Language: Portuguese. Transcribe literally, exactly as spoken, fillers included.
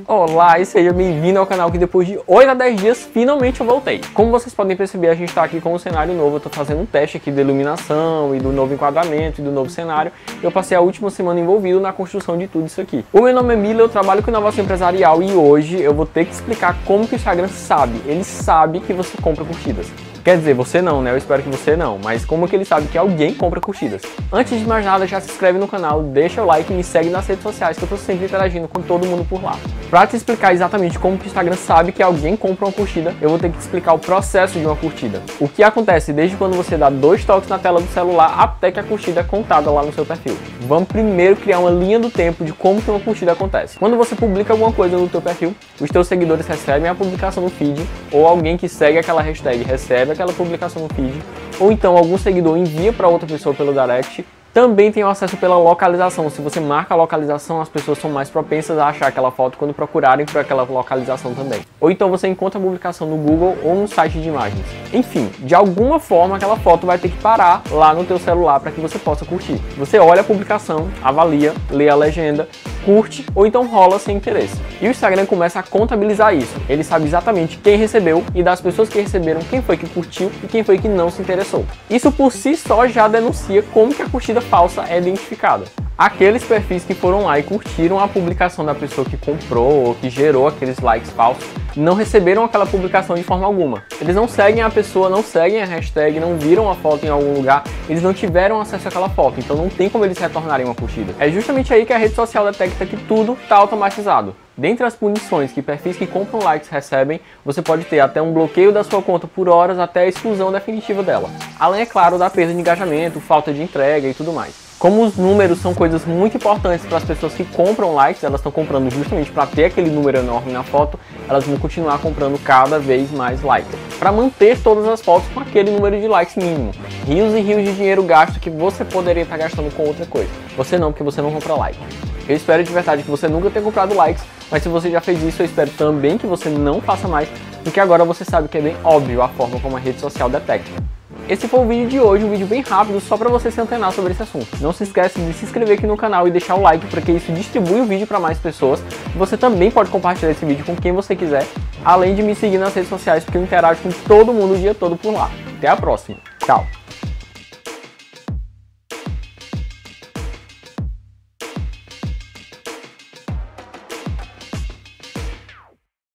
Olá e seja bem-vindo ao canal que depois de oito a dez dias finalmente eu voltei. Como vocês podem perceber, a gente está aqui com um cenário novo. Eu tô fazendo um teste aqui de iluminação e do novo enquadramento e do novo cenário. Eu passei a última semana envolvido na construção de tudo isso aqui. O meu nome é Mila, eu trabalho com inovação empresarial e hoje eu vou ter que explicar como que o Instagram sabe. Ele sabe que você compra curtidas. Quer dizer, você não, né? Eu espero que você não, mas como que ele sabe que alguém compra curtidas? Antes de mais nada, já se inscreve no canal, deixa o like e me segue nas redes sociais que eu tô sempre interagindo com todo mundo por lá. Pra te explicar exatamente como que o Instagram sabe que alguém compra uma curtida, eu vou ter que te explicar o processo de uma curtida. O que acontece desde quando você dá dois toques na tela do celular até que a curtida é contada lá no seu perfil. Vamos primeiro criar uma linha do tempo de como que uma curtida acontece. Quando você publica alguma coisa no teu perfil, os teus seguidores recebem a publicação no feed, ou alguém que segue aquela hashtag recebe aquela publicação no feed, ou então algum seguidor envia para outra pessoa pelo direct. Também tem o acesso pela localização. Se você marca a localização, as pessoas são mais propensas a achar aquela foto quando procurarem por aquela localização também. Ou então você encontra a publicação no Google ou no site de imagens. Enfim, de alguma forma aquela foto vai ter que parar lá no teu celular para que você possa curtir. Você olha a publicação, avalia, lê a legenda, curte ou então rola sem interesse. E o Instagram começa a contabilizar isso. Ele sabe exatamente quem recebeu e das pessoas que receberam, quem foi que curtiu e quem foi que não se interessou. Isso por si só já denuncia como que a curtida falsa é identificada. Aqueles perfis que foram lá e curtiram a publicação da pessoa que comprou ou que gerou aqueles likes falsos não receberam aquela publicação de forma alguma. Eles não seguem a pessoa, não seguem a hashtag, não viram a foto em algum lugar, eles não tiveram acesso àquela foto, então não tem como eles retornarem uma curtida. É justamente aí que a rede social detecta que tudo está automatizado. Dentre as punições que perfis que compram likes recebem, você pode ter até um bloqueio da sua conta por horas até a exclusão definitiva dela. Além, é claro, da perda de engajamento, falta de entrega e tudo mais. Como os números são coisas muito importantes para as pessoas que compram likes, elas estão comprando justamente para ter aquele número enorme na foto, elas vão continuar comprando cada vez mais likes, para manter todas as fotos com aquele número de likes mínimo. Rios e rios de dinheiro gasto que você poderia estar gastando com outra coisa. Você não, porque você não compra like. Eu espero de verdade que você nunca tenha comprado likes, mas se você já fez isso, eu espero também que você não faça mais, porque agora você sabe que é bem óbvio a forma como a rede social detecta. Esse foi o vídeo de hoje, um vídeo bem rápido, só para você se antenar sobre esse assunto. Não se esquece de se inscrever aqui no canal e deixar o like, porque isso distribui o vídeo para mais pessoas. Você também pode compartilhar esse vídeo com quem você quiser, além de me seguir nas redes sociais, porque eu interajo com todo mundo o dia todo por lá. Até a próxima. Tchau!